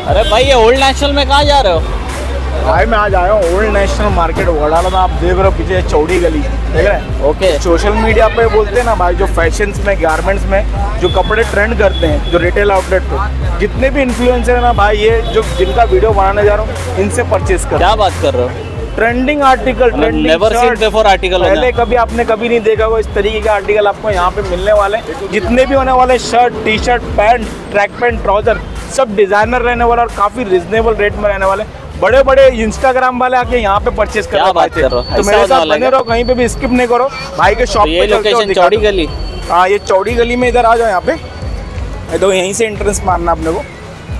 अरे भाई ये ओल्ड नेशनल में कहाँ जा रहे हो? भाई मैं आज आया हूँ ओल्ड नेशनल मार्केट वडाला में। आप देख रहे हो पीछे चौड़ी गली, देख रहे हैं? ओके। सोशल मीडिया पे बोलते हैं ना भाई, जो फैशंस में, गारमेंट्स में जो कपड़े ट्रेंड करते हैं, जो रिटेल आउटलेट पे जितने भी इन्फ्लुएंसर है ना भाई, ये जो जिनका वीडियो बनाने जा रहा हूँ इनसे परचेज कर। क्या बात कर रहे हो? ट्रेंडिंग आर्टिकल, ट्रेंडिंग आर्टिकल पहले कभी नहीं देखा होगा इस तरीके के आर्टिकल आपको यहाँ पे मिलने वाले। जितने भी होने वाले shirt, t shirt, pant, track pant, trouser, सब डिजाइनर रहने वाला और काफी रिजनेबल रेट में रहने वाले। बड़े बड़े इंस्टाग्राम वाले आके यहाँ पे परचेज कर रहे हैं। तो मेरे साथ बने रहो, कहीं पे भी स्किप नहीं करो भाई के शॉप पे। लोकेशन चौड़ी गली। हाँ, ये चौड़ी गली में इधर आ जाओ। यहाँ पे तो यहीं से एंट्रेंस मारना अपने को।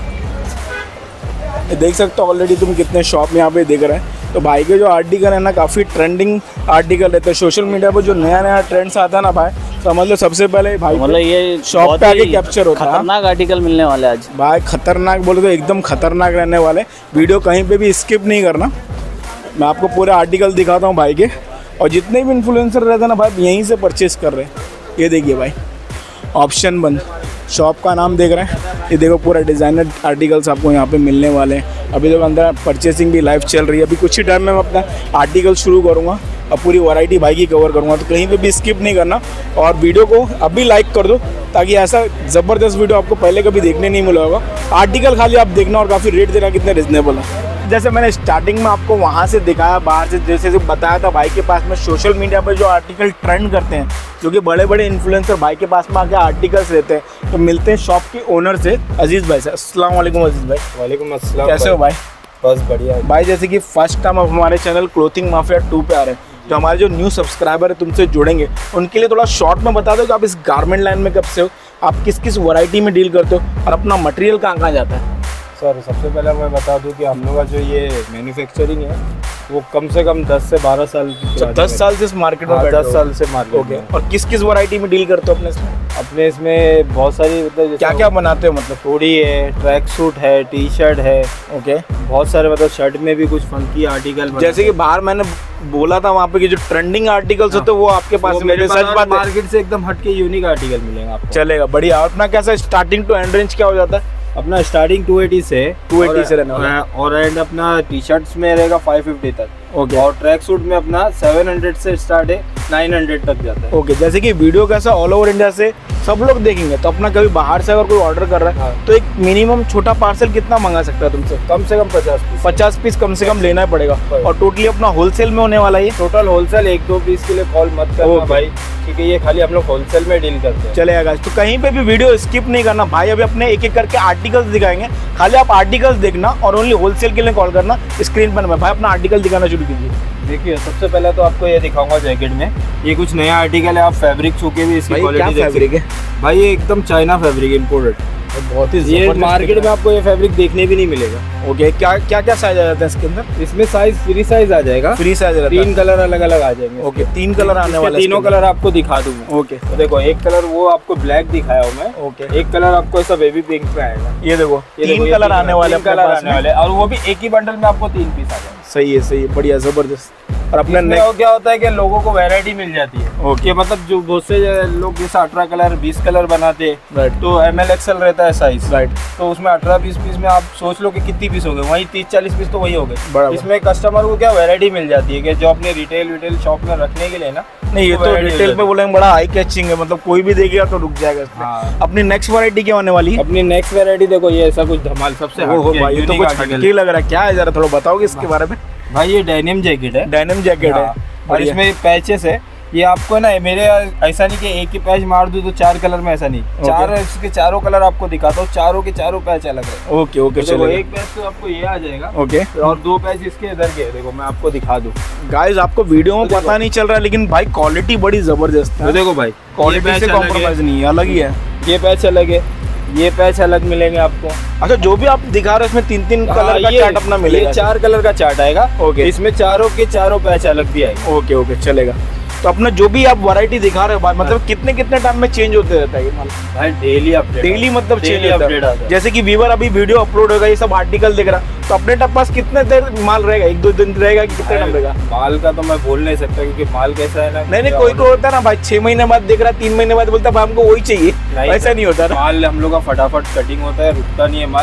देख सकते हो ऑलरेडी तुम कितने शॉप यहाँ पे देख रहे हैं। तो भाई के जो आर्टिकल है ना, काफ़ी ट्रेंडिंग आर्टिकल रहते हैं। सोशल मीडिया पर जो नया ट्रेंड्स आता है ना भाई, समझ लो सबसे पहले भाई मतलब ये शॉप पे आके कैप्चर होता है। खतरनाक आर्टिकल मिलने वाले आज भाई, खतरनाक बोले तो एकदम खतरनाक रहने वाले। वीडियो कहीं पे भी स्किप नहीं करना। मैं आपको पूरे आर्टिकल दिखाता हूँ भाई के। और जितने भी इन्फ्लुएंसर रहते हैं ना भाई, यहीं से परचेज कर रहे हैं। ये देखिए भाई, ऑप्शन बंद शॉप का नाम देख रहे हैं। ये देखो पूरा डिज़ाइनर आर्टिकल्स आपको यहाँ पे मिलने वाले हैं। अभी तो अंदर परचेसिंग भी लाइव चल रही है। अभी कुछ ही टाइम में मैं अपना आर्टिकल शुरू करूँगा और पूरी वैरायटी भाई की कवर करूँगा। तो कहीं पे भी स्किप नहीं करना और वीडियो को अभी लाइक कर दो, ताकि ऐसा ज़बरदस्त वीडियो आपको पहले कभी देखने नहीं मिला होगा। आर्टिकल खाली आप देखना और काफ़ी रेट देना कितने रिजनेबल है। जैसे मैंने स्टार्टिंग में आपको वहाँ से दिखाया, बाहर से जैसे बताया था, भाई के पास में सोशल मीडिया पर जो आर्टिकल ट्रेंड करते हैं, जो कि बड़े बड़े इन्फ्लुएंसर भाई के पास में आके आर्टिकल्स रहते हैं। तो मिलते हैं शॉप के ओनर से, अजीज़ भाई से। अस्सलाम वालेकुम अजीज़ भाई। वालेकुम अस्सलाम। कैसे हो भाई? बस बढ़िया भाई। जैसे कि फर्स्ट टाइम आप हमारे चैनल क्लोथिंग माफिया 2 पे आ रहे हैं, जो हमारे जो न्यू सब्सक्राइबर है तुमसे जुड़ेंगे, उनके लिए थोड़ा शॉर्ट में बता दो कि आप इस गारमेंट लाइन में कब से हो, आप किस किस वैरायटी में डील करते हो और अपना मटेरियल कहाँ कहाँ जाता है? सर सबसे पहले मैं बता दूं कि हम लोग का जो ये मैन्युफैक्चरिंग है वो कम से कम 10 से 12 साल की। 10 साल से इस मार्केट में? 10 साल से मार्केट में। और किस किस वैरायटी में डील करते हो अपने इसमें? अपने इसमें बहुत सारी, मतलब क्या क्या बनाते हो? मतलब हुडी है, ट्रैक सूट है, टी शर्ट है। ओके। बहुत सारे, मतलब शर्ट में भी कुछ फंकी आर्टिकल, जैसे कि बाहर मैंने बोला था वहाँ पे कि जो ट्रेंडिंग आर्टिकल्स होते हैं वो आपके पास मेरे सच बात, मार्केट से एकदम हटके यूनिक आर्टिकल मिलेंगे आपको। चलेगा, बढ़िया। और अपना कैसा स्टार्टिंग टू एंड रेंज क्या हो जाता है? अपना स्टार्टिंग 280 से रहने वाला और एंड अपना टी शर्ट्स में रहेगा 550 तक। ओके। और ट्रैक सूट में अपना 700 से स्टार्ट है, 900 तक जाता है। ओके। जैसे कि वीडियो कैसा ऑल ओवर इंडिया से सब लोग देखेंगे, तो अपना कभी बाहर से अगर कोई ऑर्डर कर रहा है तो एक मिनिमम छोटा पार्सल कितना मंगा सकता है तुमसे? कम से कम 50 पीस कम से कम लेना ही पड़ेगा। और टोटली अपना होलसेल में होने वाला है? Total wholesale. 1-2 पीस के लिए कॉल मत करना भाई, ठीक है? ये खाली हम लोग होलसेल में डील करते हैं। चलेगा गाइस, तो कहीं पे भी वीडियो स्किप नहीं करना भाई। अभी अपने एक एक करके आर्टिकल्स दिखाएंगे, खाली आप आर्टिकल्स देखना और ओनली होलसेल के लिए कॉल करना। स्क्रीन पर भाई अपना आर्टिकल दिखाना शुरू कीजिए। देखिए, सबसे पहले तो आपको ये दिखाऊंगा जैकेट में। ये कुछ नया आर्टिकल है, आप फैब्रिक छू के भी इसकी क्वालिटी देख सकते हैं। भाई ये एकदम चाइना फैब्रिक इम्पोर्टेड, बहुत ही ये मार्केट में आपको ये फैब्रिक देखने भी नहीं मिलेगा। ओके। क्या क्या साइज आ जाता है इसके अंदर? इसमें साइज फ्री साइज आ जाएगा। Free size? 3 कलर अलग अलग आ जाएंगे। ओके। 3 कलर आने वाले? तीनों कलर आपको दिखा दूँ मैं। ओके। तो देखो, एक कलर वो आपको ब्लैक दिखाया हूँ मैं। ओके। एक कलर आपको ऐसा बेबी पिंक में आएगा। ये देखो 3 कलर आने वाले, और वो भी एक ही बंडल में आपको 3 पीस आ जाएंगे। सही है, बढ़िया, जबरदस्त। और अपने क्या होता है कि लोगों को वैरायटी मिल जाती है। ओके। मतलब जो बहुत से लोग जैसे 18 कलर 20 कलर बनाते हैं, राइट, तो ML XL रहता है साइज, राइट, तो उसमें 18-20 पीस में आप सोच लो कि कितनी पीस हो गए, वहीं 30-40 पीस तो वही हो गए। इसमें कस्टमर को क्या वैरायटी मिल जाती है कि जो अपने रिटेल शॉप में रखने के लिए ना, नहीं, ये तो रिटेल पे बोलेंगे बड़ा आई कैचिंग है, मतलब कोई भी देखेगा तो रुक जाएगा इसमें। हाँ। अपनी नेक्स्ट वैरायटी क्या होने वाली है? अपनी नेक्स्ट वैरायटी देखो, ये ऐसा कुछ धमाल सबसे भाई, ये तो कुछ हटके लग रहा है। क्या है, जरा थोड़ा बताओगे इसके बारे में? भाई ये डेनिम जैकेट है। डेनिम जैकेट है और इसमें पैचेस है। ये आपको ना, मेरे ऐसा नहीं कि एक ही पैच मार दूं तो 4 कलर में, ऐसा नहीं। 4 इसके चारों कलर आपको दिखाता हूँ, चारों के चारों पैच अलग है। Okay okay. चलो, एक पैच तो आपको ये आ जाएगा। ओके। और 2 पैच इसके इधर के, देखो मैं आपको दिखा दूं। गाइस, आपको वीडियो में पता नहीं चल रहा है, लेकिन भाई क्वालिटी बड़ी जबरदस्त है। देखो भाई, क्वालिटी से कॉम्प्रोमाइज नहीं है, अलग ही है। ये पैच अलग है, ये पैच अलग मिलेंगे आपको। अच्छा, जो भी आप दिखा रहे हो इसमें 3-3 कलर का चार्ट अपना मिलेगा? 4 कलर का चार्ट आएगा। ओके। इसमें चारों के चारों पैच अलग भी आएंगे। ओके ओके, चलेगा। तो अपना जो भी आप वैरायटी दिखा रहे हो, मतलब कितने कितने टाइम में चेंज होते रहता है ये माल? भाई डेली अपडेट। डेली मतलब चेंज अपडेट आता है। जैसे कि व्यूअर अभी वीडियो अपलोड होगा, ये सब आर्टिकल देख रहा, तो अपने पास कितने देर माल रहेगा? 1-2 दिन रहेगा कि कितने टाइम रहेगा? माल का तो मैं बोल नहीं सकता, क्योंकि माल कैसा है ना। नहीं, कोई होता है ना भाई, 6 महीने बाद देख रहा, 3 महीने बाद बोलता है हमको वही चाहिए, ऐसा नहीं होता ना। माल हम लोग का फटाफट कटिंग होता है, रुकता नहीं है माल।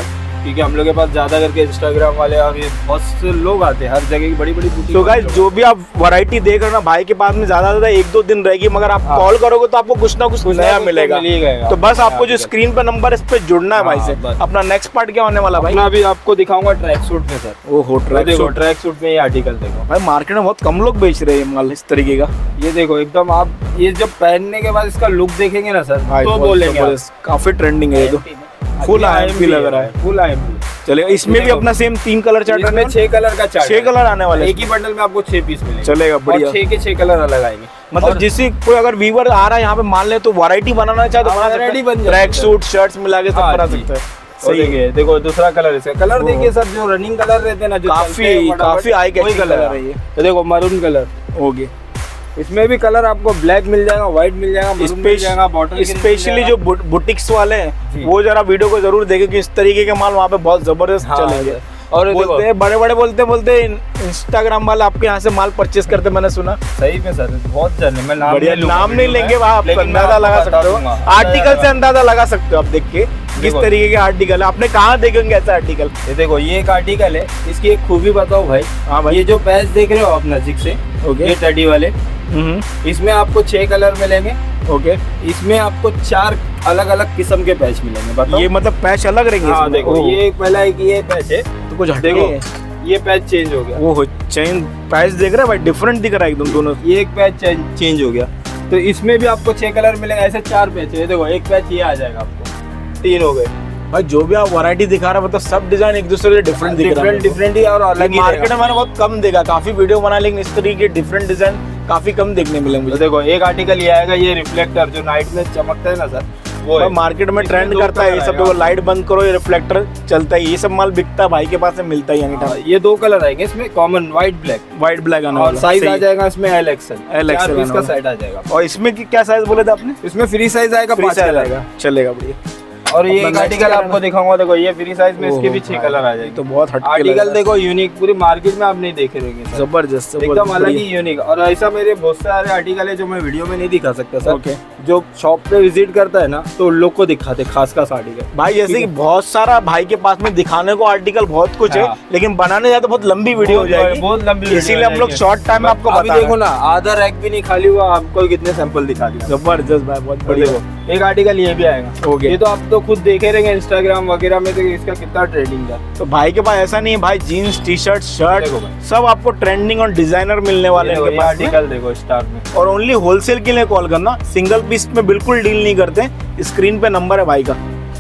क्योंकि हम लोग के पास ज्यादा करके इंस्टाग्राम वाले और ये बहुत से लोग आते हैं, हर जगह की बड़ी बड़ी बुटीक। तो गाइस जो भी आप वैरायटी देख रहे हो ना, भाई के पास में ज्यादा 1-2 दिन रहेगी, मगर आप हाँ। कॉल करोगे तो आपको कुछ ना कुछ नया तो मिलेगा। मिलेगा। तो बस आपको जो स्क्रीन पे नंबर है, इस पे जुड़ना है भाई हाँ, से। बस। अपना नेक्स्ट पार्ट क्या होने वाला भाई? अपना अभी आपको दिखाऊंगा ट्रैक सूट में सर। ओहो, देखो ट्रैक सूट में ये आर्टिकल देखो भाई, मार्केट में बहुत कम लोग बेच रहे हैं माल इस तरीके का। ये देखो एकदम, आप ये जब पहनने के बाद इसका लुक देखेंगे ना सर भाई, तो बहुत बोलेंगे आप। जबरदस्त, काफी ट्रेंडिंग है ये तो। फुल IMP लग रहा है। Full IMP। चलेगा। इसमें भी अपना सेम 3 कलर चार्ट इसमें 6 कलर का चार्ट 6 कलर आने वाले एक ही बंडल में आपको 6 पीस मिलेंगे। चलेगा, बढ़िया। 6 के 6 कलर अलग आएंगे। मतलब और जिससे कोई अगर व्यूअर आ रहा है यहाँ पे मान ले तो वैरायटी बनाना चाहे तो हाँ, बना सकता variety है। बन जाती ट्रैक है। सूट शर्ट्स मिला के सब हाँ, बना जी। सकता है। सही है। देखो दूसरा कलर, इसका कलर ओह। देखिए सर, जो रनिंग कलर रहते हैं ना, जो चलते हैं फटाफट, काफी आई वही कैचिंग कलर है ये। तो देखो मरून कलर, ओके। इसमें भी कलर आपको ब्लैक मिल जाएगा, व्हाइट मिल जाएगा, मरून मिल जाएगा, बॉटल स्पेशली जो बुटीक्स वाले हैं जी। वो जरा वीडियो को जरूर देखें कि इस तरीके के माल वहाँ पे बहुत जबरदस्त हाँ, चलेंगे। और बोलते हैं बड़े बड़े बोलते इंस्टाग्राम वाले आपके यहाँ से माल परचेस करते, मैंने सुना। सही में सर, बहुत जन है। मैं नाम बढ़िया, लूंगा नाम नहीं वीडियो लेंगे, में, आप लेकिन मैं अंदाजा आपको लगा बता सकते हो। दूंगा। आर्टिकल से अंदाजा लगा सकते हो आप देख के किस देखो। तरीके के आर्टिकल है। आपने कहाँ देखेंगे ऐसा आर्टिकल? ये देखो, ये एक आर्टिकल है, इसकी एक खूबी बताओ भाई। हाँ भाई। ये जो पैच देख रहे हो आप नजदीक से, ओके। ये टडी वाले, इसमें आपको 6 कलर मिलेंगे। ओके। इसमें आपको 4 अलग अलग किस्म के पैच मिलेंगे। बताओ। ये मतलब पैच अलग रहेंगे हाँ इसमें? देखो, ओह, ये पहला एक ये पैच है, तो कुछ हटके देखो है। ये पैच चेंज हो गया। वो चेन पैच देख रहे हैं भाई, डिफरेंट दिख रहा है एकदम दोनों। ये एक पैच चेंज हो गया। तो इसमें भी आपको 6 कलर मिलेंगे। ऐसे 4 पैच है। देखो एक पैच ये आ जाएगा आपको, 3 हो गए। भाई जो भी आप वैरायटी दिखा रहा है मतलब सब डिजाइन एक दूसरे से डिफरेंट दिख रहा है। डिफरेंट ही और अलग ही मार्केट में रहेगा। मैंने बहुत कम देखा, काफी वीडियो बना लेकिन इस तरीके के डिफरेंट डिजाइन काफी कम देखने मिले तो मुझे। देखो एक आर्टिकल ये आएगा, ये रिफ्लेक्टर जो नाइट में चमकता है ना सर, वो है। मार्केट में इसमें ट्रेंड 2 करता है ये कलर सब। आएगा। देखो लाइट बंद करो, ये रिफ्लेक्टर चलता है, ये सब माल बिकता है भाई के पास से मिलता है यानी हाँ, ये 2 कलर आएंगे इसमें, common white black, white black आने और वाला। साइज आ सही। जाएगा इसमें LXL। LXL 4 पीस आने का वाला। सेट आ जाएगा। और इसमें की क्या साइज बोले थे आपने? इसमें फ्री साइज आएगा, फ्री 5 साइज कलर आएगा, चलेगा बढ़िया। और ये अपना एक next आर्टिकल क्या आपको है? दिखाऊंगा। देखो ये फ्री साइज में इसके भी 6 ओह, कलर आ भाई, जाएंगे। तो बहुत हटके लग आर्टिकल रहा है। देखो यूनिक, पूरी मार्केट में आप नहीं देखे रहेंगे सर। जबरदस्त एकदम अलग ही बढ़िया। यूनिक। और ऐसा मेरे बहुत सारे आर्टिकल है जो मैं वीडियो में नहीं दिखा सकता सर। ओके। जो शॉप पे विजिट करता है ना, तो उन लोग को दिखाते खास आर्टिकल। भाई जैसे कि बहुत सारा भाई के पास में दिखाने को आर्टिकल बहुत कुछ है, हाँ। लेकिन बनाने जाए तो बहुत लंबी वीडियो हो जाएगी। बहुत लंबी वीडियो इसीलिए हो हम लोग जाएगी। शॉर्ट टाइम में आपको अभी बता रहे देखो हैं। ना, आधा रैक भी नहीं खाली हुआ, आपको कितने सैंपल दिखा दिया। जबरदस्त भाई, बहुत बढ़िया। देखो एक आर्टिकल ये भी आएगा। ओके। ये तो आप तो खुद देखे रहेंगे इंस्टाग्राम वगैरह में, तो इसका कितना ट्रेडिंग था। तो भाई के पास ऐसा नहीं है भाई, जीन्स टी शर्ट शर्ट देखो भाई। सब आपको ट्रेंडिंग और डिजाइनर मिलने वाले हैं ये इनके पास में। आर्टिकल देखो स्टार्ट में। और ओनली होलसेल के लिए कॉल करना, सिंगल पीस में बिल्कुल डील नहीं करते। स्क्रीन पे नंबर है भाई का।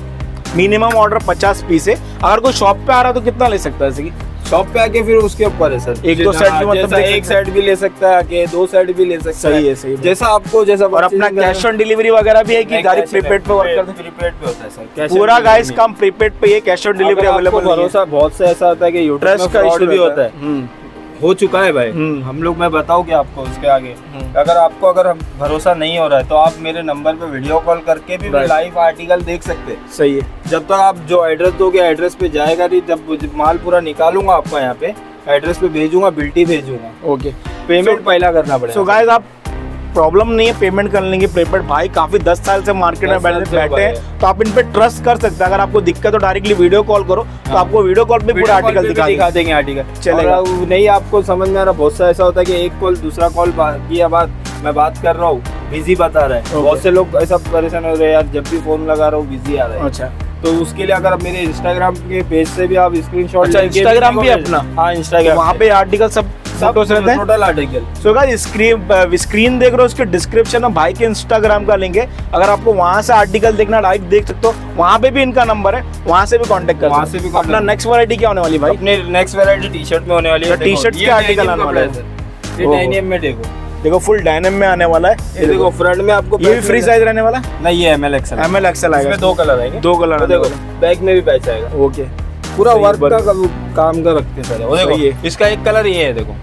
मिनिमम ऑर्डर 50 पीस है। अगर कोई शॉप पे आ रहा है तो कितना ले सकता है जैसे कि? शॉप पे आके फिर उसके ऊपर है सर। 1-2 सेट भी मतलब जैसा देख एक सकते हैं। सेट भी ले सकता है आके, 2 सेट भी ले सकता है। सही है, सही है। जैसा आपको जैसा और अपना कैश ऑन डिलीवरी वगैरह भी है कि डायरेक्ट प्रीपेड पे वर्क करते हैं? प्रीपेड पे होता है सर। Cash on पूरा delivery गाइस नहीं। काम प्रीपेड पे, ये कैश ऑन डिलीवरी अगर आपको अवेलेबल नहीं है। भरोसा बहुत से ऐसा होता है कि यूट्यूब में ट्रस्ट का फ्रॉड इशू भी होता है। हो चुका है भाई। हम लोग, मैं बताऊँ क्या आपको उसके आगे, अगर आपको अगर भरोसा नहीं हो रहा है तो आप मेरे नंबर पे वीडियो कॉल करके भी Right. लाइव आर्टिकल देख सकते हैं। सही है। जब तक आप जो एड्रेस दोगे, एड्रेस पे जाएगा नहीं। जब माल पूरा निकालूंगा आपका यहाँ पे एड्रेस पे भेजूंगा, बिल्टी भेजूंगा। ओके। पेमेंट पहला करना पड़ेगा। सो गाइस आप प्रॉब्लम नहीं है, पेमेंट कर लेंगे। प्रीपेड भाई काफी 10 साल से मार्केट में 10 साल से बैठे हैं, भाई। तो आप इन पे ट्रस्ट कर सकते हैं। अगर आपको दिक्कत हो डायरेक्टली वीडियो कॉल करो तो आपको वीडियो कॉल पे पूरा आर्टिकल दिखा देंगे आर्टिकल। चलेगा। और नहीं आपको समझ में आ रहा, बहुत सा ऐसा होता है कि एक कॉल दूसरा कॉल किया बाद मैं बात कर रहा हूँ, बिजी बता रहा है। Okay. बहुत से लोग ऐसा परेशान हो रहे हैं यार, जब भी फोन लगा रहा हूँ बिजी आ रहा है। अच्छा। तो उसके लिए अगर आप मेरे इंस्टाग्राम के पेज से भी आप स्क्रीनशॉट अच्छा, Instagram भी है अपना? हाँ इंस्टाग्राम, वहाँ पे आर्टिकल सब फोटोस रहते हैं। Total article. So guys screen देख रहे हो, उसके डिस्क्रिप्शन में भाई के इंस्टाग्राम का लिंक है। अगर आपको वहाँ से आर्टिकल देखना डायरेक्ट देख सकते हो, वहाँ पे भी इनका नंबर है, वहाँ से भी कांटेक्ट कर वहाँ सकते से भी हो। अपना contact- नेक्स्ट वैरायटी क्या होने वाली भाई? अपने नेक्स्ट वैरायटी टी शर्ट में होने वाली है। तो t-shirt के article आने वाले हैं। ये ओहो। डायनियम में देखो, देखो फुल डायनेम में आने वाला है। ये देखो फ्रंट में आपको ये भी फ्री साइज रहने वाला है। नहीं, ये ML XL है। ML XL आएगा। इसमें 2 कलर आएंगे। 2 कलर तो आने देखो वाले। बैक में भी पैच आएगा। ओके। पूरा सही वर्क है, का काम का रखते हैं सर। वो सही देखो है। इसका एक कलर ये है, देखो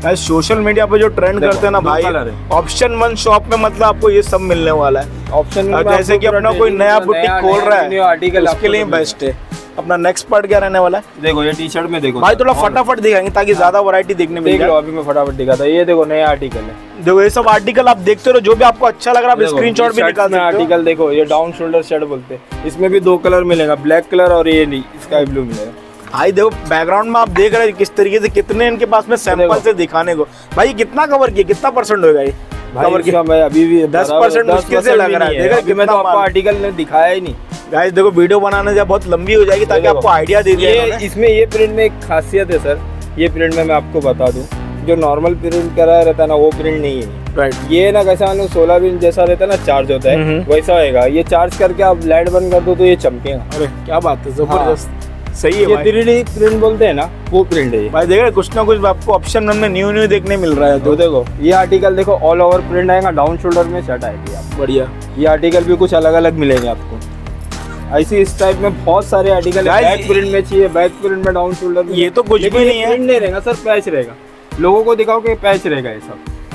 भाई सोशल मीडिया पे जो ट्रेंड देखो, करते हैं ना दो भाई, कलर है। ऑप्शन 1 शॉप में मतलब आपको ये सब मिलने वाला है। ऑप्शन और जैसे कि अपना कोई नया बुटीक खोल रहा है आर्टिकल उसके लिए बेस्ट है। अपना नेक्स्ट पार्ट क्या रहने वाला है देखो, ये टी शर्ट में देखो भाई, थोड़ा फटाफट दिखाएंगे ताकि ज्यादा वैरायटी देखने मिल देख लो, जाए। अभी मैं फटाफट दिखाता हूं। ये देखो नया आर्टिकल है। देखो ये सब आर्टिकल आप देखते रहो, जो भी आपको अच्छा लग रहा है आप स्क्रीनशॉट भी निकाल सकते हो। आर्टिकल देखो, ये डाउन शोल्डर शर्ट बोलते हैं। इसमें भी 2 कलर मिलेगा, ब्लैक कलर और ये नहीं स्काई ब्लू मिलेगा। भाई देखो बैकग्राउंड में आप देख रहे हैं किस तरीके से, कितने इनके पास में सैंपल से दिखाने को। भाई ये कितना कवर किया, कितना परसेंट होगा ये कवर किया? भाई अभी भी 10% मुश्किल से लग रहा है। देखो देखो, मैं तो आपको आर्टिकल ने दिखाया ही नहीं। गाइस देखो वीडियो बनाने जब बहुत लंबी हो जाएगी ताकि आपको आइडिया दे दिया ये इसमें ये प्रिंट में एक खासियत है सर। ये प्रिंट में मैं आपको बता दूं, जो नॉर्मल प्रिंट करा रहता है ना, वो प्रिंट नहीं है। राइट। ये ना कैसा 16 बिन जैसा रहता है ना, चार्ज होता है वैसा होएगा। ये चार्ज करके आप लाइट बंद कर दो तो ये चमकेगा। अरे क्या बात है, जबरदस्त। सही है ये भाई। 3D प्रिंट बोलते हैं ना, वो प्रिंट है ये। भाई देख रहे कुछ ना कुछ आपको ऑप्शन में न्यू देखने मिल रहा है। तो देखो ये आर्टिकल देखो, ऑल ओवर प्रिंट आएगा, डाउन शोल्डर में शर्ट आएगी आपको। बढ़िया। ये आर्टिकल भी कुछ अलग अलग मिलेंगे आपको। ऐसी इस टाइप में बहुत सारे आर्टिकल है। Guys, बैक प्रिंट में चाहिए, बैक प्रिंट में, डाउन शोल्डर में। ये तो कुछ भी नहीं है। प्रिंट नहीं रहेगा सर, पैच रहेगा। लोगों को दिखाओ कि पैच रहेगा ये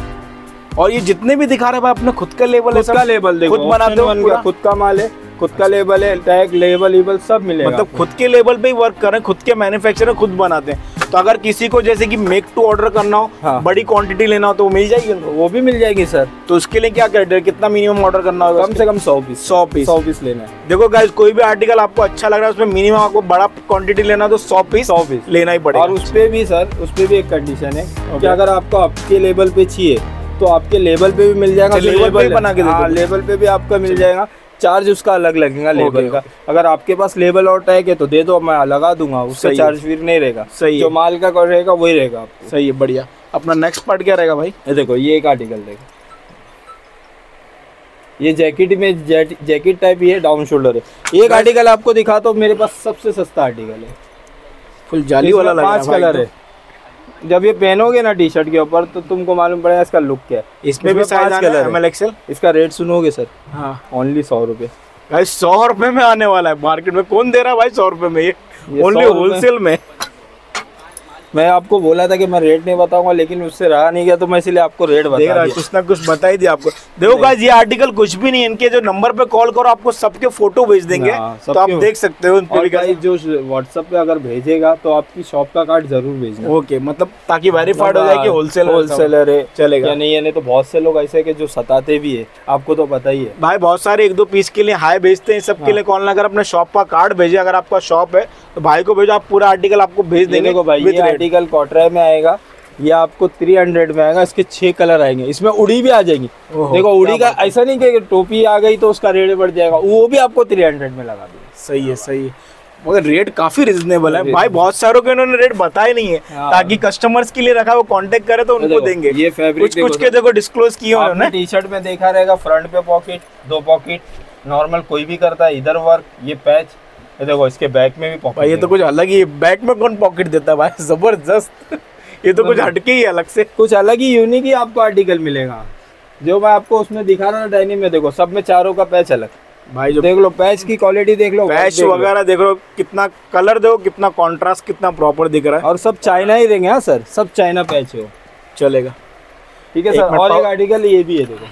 सब। और ये जितने भी दिखा रहे हैं भाई अपने खुद का लेबल है, खुद का लेबल देखो, खुद बनाते हो option one पूरा? का खुद का माल है, खुद का लेबल है, टैग लेबल सब मिलेगा। मतलब खुद के लेवल पे ही वर्क कर रहे हैं, खुद के मैन्युफैक्चरर खुद बनाते हैं। तो अगर किसी को जैसे कि मेक टू ऑर्डर करना हो, हाँ। बड़ी क्वांटिटी लेना हो तो वो मिल जाएगी उनको? वो भी मिल जाएगी सर। तो उसके लिए क्या क्राइटेरिया, कितना मिनिमम ऑर्डर करना होगा? कम से कम 100 पीस। 100 पीस। 100 पीस लेना है। देखो गाइस, कोई भी आर्टिकल आपको अच्छा लग रहा है उसमें मिनिमम आपको बड़ा क्वांटिटी लेना है तो 100 पीस लेना ही पड़ेगा। और उस पे भी सर, उस पे भी एक कंडीशन है कि अगर आपको आपके लेवल पे चाहिए तो आपके लेवल पे भी मिल जाएगा। अच्छा, लेवल पे भी बना के दे हाँ, दोगे? लेवल पे भी आपका मिल जाएगा। चार्ज उसका अलग लगेगा लेबल का। ओके। अगर आपके पास लेबल और टैग है तो दे दो, मैं लगा दूंगा, उसका सही है। चार्ज फिर नहीं रहेगा। सही है। जो माल का रहेगा वही रहेगा आपको। सही है, बढ़िया। अपना नेक्स्ट पार्ट क्या रहेगा भाई? ये देखो, ये एक आर्टिकल देखो, ये जैकेट में जैकेट टाइप ही है, डाउन शोल्डर है। एक आर्टिकल आपको दिखाता हूँ, मेरे पास सबसे सस्ता आर्टिकल है। फुल जाली वाला लग रहा है 5 भाई कलर तो। है। जब ये पहनोगे ना टी शर्ट के ऊपर तो तुमको मालूम पड़ेगा इसका लुक क्या है। इसमें भी साइज आने कलर है। ML XL। इसका रेट सुनोगे सर, हाँ ओनली 100 रुपये। गाइस 100 रुपए में आने वाला है मार्केट में। कौन दे रहा है भाई 100 रुपए में? ये ओनली 100 रुपए। होलसेल में। मैं आपको बोला था कि मैं रेट नहीं बताऊंगा, लेकिन उससे रहा नहीं गया तो मैं इसलिए आपको रेट देख बता रहा है, दिया। कुछ ना कुछ बता ही दिया आपको। देखो गाइस, ये आर्टिकल कुछ भी नहीं, इनके जो नंबर पे कॉल करो आपको सबके फोटो भेज देंगे, हाँ, तो आप सबके। देख सकते हो उन पे और भी भाई जो व्हाट्सएप पे अगर भेजेगा तो आपकी शॉप का कार्ड जरूर भेजना। ओके, मतलब ताकि वेरीफाइड हो जाए कि होलसेलर है चलेगा। या नहीं है। नहीं तो बहुत से लोग ऐसे के जो सताते भी है, आपको तो पता ही है। भाई बहुत सारे 1-2 पीस के लिए हाई भेजते हैं, सबके लिए कॉल ना कर, अपने शॉप का कार्ड भेजे। अगर आपका शॉप है तो भाई को भेजो, आप पूरा आर्टिकल आपको भेज ये देंगे देखो भाई, with ये rate। आर्टिकल कॉटरा में आएगा, ये आपको 300 में आएगा। इसके 6 कलर आएंगे, इसमें उड़ी भी आ जाएगी। ओहो, देखो उड़ी क्या का ऐसा नहीं कि टोपी आ गई तो उसका रेट बढ़ जाएगा, वो भी आपको 300 में लगा देंगे। सही है, सही है। मगर रेट काफी रिजनेबल है भाई। बहुत सारों के उन्होंने रेट बताए नहीं है हाँ। ताकि कस्टमर्स के लिए रखा, वो कांटेक्ट करे तो उनको देखो, देंगे। ये फैब्रिक कुछ कुछ के देखो डिस्क्लोज किए उन्होंने। आपने टी शर्ट में देखा रहेगा, फ्रंट पे पॉकेट, 2 पॉकेट, नॉर्मल कोई भी करता है, इधर वर्क, ये पैच। ये देखो इसके बैक में भी पॉकेट। भाई ये तो कुछ अलग ही है। बैक में कौन पॉकेट देता है भाई? जबरदस्त। ये तो कुछ हटके ही है अलग से। कुछ अलग ही यूनिक ही आपको आर्टिकल मिलेगा। जो मैं आपको उसमें दिखा रहा था डाइनिंग में, देखो सब में चारों का पैच अलग। भाई जो देख लो पैच की क्वालिटी, देख लो पैच वगैरह देख लो, कितना कलर देखो, कितना कॉन्ट्रास्ट, कितना प्रॉपर दिख रहा है। और सब चाइना ही देंगे। हाँ सर, सब चाइना पैच है। चलेगा। ठीक है एक सर। मिनट और पाओ। एक आर्टिकल ये भी है, देखो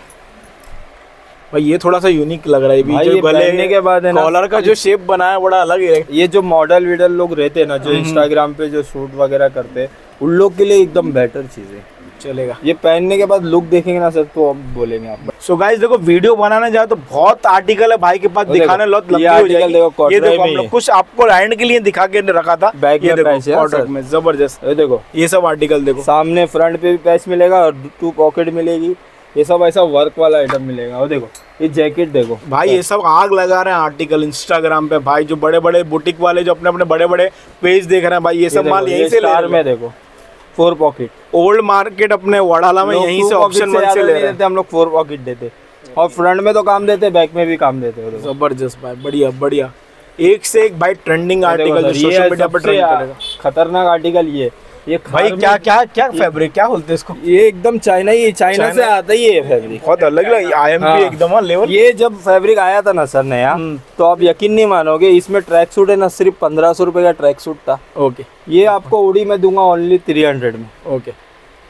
भाई ये थोड़ा सा यूनिक लग रहा है। भाई जो ये गले पहनने के बाद है ना, कॉलर का जो शेप बना है बड़ा अलग है। ये जो मॉडल वीडल लोग रहते हैं ना, जो इंस्टाग्राम पे जो शूट वगैरह करते हैं, उन लोग के लिए एकदम बेटर चीज है। चलेगा। ये पहनने के बाद लुक देखेंगे ना सर तो अब बोलेंगे आप। सो गाइस देखो, वीडियो बनाने जाए तो बहुत आर्टिकल है भाई के पास, देखो, दिखाने लॉट ये लंबी हो आर्टिकल जाएगी। देखो, ये कॉटन देखो में हम लोग ही कुछ आपको एंड के लिए दिखा के रखा था। बैक ये में देखो पैच है, कॉटन सर। में जबरदस्त। ये देखो ये सब आर्टिकल देखो। सामने फ्रंट पे भी पैच मिलेगा और 2 पॉकेट मिलेगी। ये सब ऐसा वर्क वाला आइटम मिलेगा। और देखो ये जैकेट देखो भाई, ये सब आग लगा रहे हैं आर्टिकल इंस्टाग्राम पे भाई। जो बड़े बड़े बुटीक वाले जो अपने अपने बड़े बड़े पेज देख रहे हैं भाई, ये सब माल यहीं से ले स्टार रहे में हैं। देखो 4 पॉकेट। ओल्ड मार्केट अपने वड़ाला में यहीं से ऑप्शन 1 से ले रहे हैं। हम लोग 4 पॉकेट देते, और फ्रंट में तो काम देते, बैक में भी काम देते हैं। जबरदस्त भाई, बढ़िया बढ़िया। एक से एक भाई ट्रेंडिंग आर्टिकल जो सोशल मीडिया पर ट्रेंड करेगा। खतरनाक आर्टिकल ये भाई क्या क्या क्या फैब्रिक क्या बोलते हैं इसको? ये एकदम चाइना ही, चाइना से आता ही है फैब्रिक। बहुत अलग लग IMP हाँ। एकदम लेवल। ये जब फैब्रिक आया था ना सर नया, तो आप यकीन नहीं मानोगे, इसमें ट्रैक सूट है ना, सिर्फ 1500 रुपए का ट्रैक सूट था। ओके ये आपको उड़ी में दूंगा ओनली 300 में। ओके।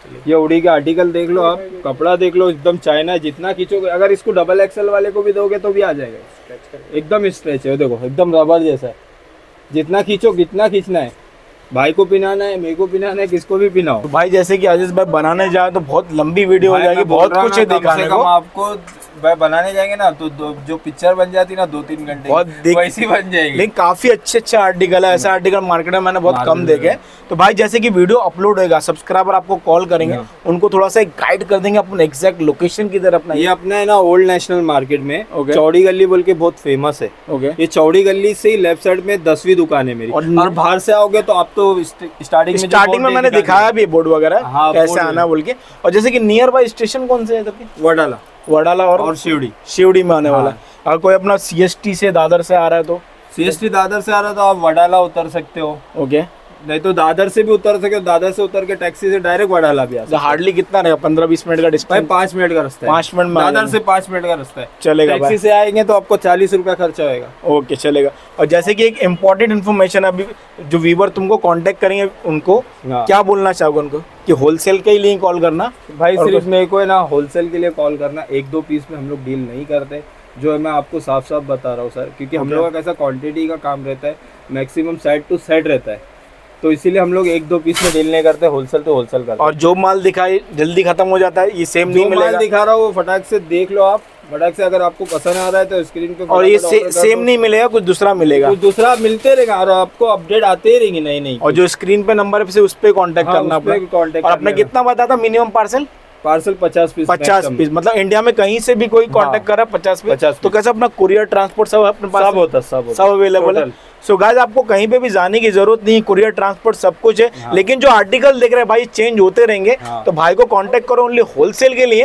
ये उड़ी के आर्टिकल देख लो आप, कपड़ा देख लो, एकदम चाइना, जितना खींचोगे, अगर इसको डबल एक्सएल वाले को भी दोगे तो भी आ जाएगा, एकदम स्ट्रेच है, देखो एकदम रबर जैसा है, जितना खींचो कितना खींचना है, भाई को पिनाना है, मेरे को पिनाना है, किसको भी पिनाओ। तो भाई जैसे कि आजीज भाई बनाने जाए तो बहुत लंबी वीडियो हो जाएगी, बहुत कुछ है दिखाने को। आपको भाई बनाने जाएंगे ना तो जो पिक्चर बन जाती ना 2-3 घंटे बहुत वैसी बन जाएगी। लेकिन काफी अच्छे आर्टिकल है, ऐसा आर्टिकल मार्केट में मैंने बहुत कम देखे। तो भाई जैसे कि वीडियो अपलोड होगा, सब्सक्राइबर आपको कॉल करेंगे, उनको थोड़ा सा गाइड कर देंगे अपन एग्जैक्ट लोकेशन की तरफ। ये अपना है ना ओल्ड नेशनल मार्केट में चौड़ी गली बोल के बहुत फेमस है। ये चौड़ी गली से ही लेफ्ट साइड में 10वीं दुकान है मेरी, और बाहर से आओगे तो आप तो स्टार्टिंग में मैंने दिखाया भी बोर्ड वगैरह कैसे आना बोल के। और जैसे कि नियर बाय स्टेशन कौन से है इधर के? वडाला और शिवड़ी में आने वाला है। अगर कोई अपना CST से दादर से आ रहा है तो CST दादर से आ रहा है तो आप वडाला उतर सकते हो। ओके, नहीं तो दादर से भी उतर सकते हो, दादर से उतर के टैक्सी से डायरेक्ट वडाला भी आ सकते हो। हार्डली कितना रहेगा? 15-20 मिनट का डिस्टेंस। 5 मिनट का रास्ता है, 5 मिनट में दादर से 5 मिनट का रास्ता है, चलेगा। टैक्सी से आएंगे तो आपको 40 रुपया खर्चा होगा। ओके, चलेगा। और जैसे कि एक इम्पोर्टेंट इन्फॉर्मेशन, अभी जो व्यूवर तुमको कांटेक्ट करेंगे उनको क्या बोलना चाहोगे उनको कि होलसेल के लिए कॉल करना? भाई सिर्फ मेरे को है ना होलसेल के लिए कॉल करना, 1-2 पीस में हम लोग डील नहीं करते, जो है मैं आपको साफ साफ बता रहा हूँ सर, क्योंकि हम लोग का कैसा क्वांटिटी का काम रहता है, मैक्सिमम सेट टू सेट रहता है, तो इसीलिए हम लोग 1-2 पीस में डील नहीं करते, होलसेल तो होलसेल करते। और जो माल दिखाई जल्दी खत्म हो जाता है, ये सेम नहीं मिलेगा। माल दिखा रहा हूँ वो फटाक से देख लो आप, फटाक से अगर आपको पसंद आ रहा है तो स्क्रीन पे, और ये सेम नहीं मिलेगा, कुछ दूसरा मिलेगा, कुछ दूसरा मिलते रहेगा और आपको अपडेट आते ही रहेंगे नई नई। और जो स्क्रीन पे नंबर है उस पे कांटेक्ट करना अपना। और अपने कितना बताया था मिनिमम पार्सल 50 पीस, मतलब इंडिया में कहीं से भी कोई कांटेक्ट कर रहा है 50 पीस, तो कैसे अपना कुरियर ट्रांसपोर्ट सब अपने पास सब होता है, सब अवेलेबल है। सो गाइस आपको कहीं पे भी जाने की जरूरत नहीं, कुरियर ट्रांसपोर्ट सब कुछ है। लेकिन जो आर्टिकल देख रहे हैं भाई चेंज होते रहेंगे, तो भाई को कांटेक्ट करो ओनली होलसेल के लिए।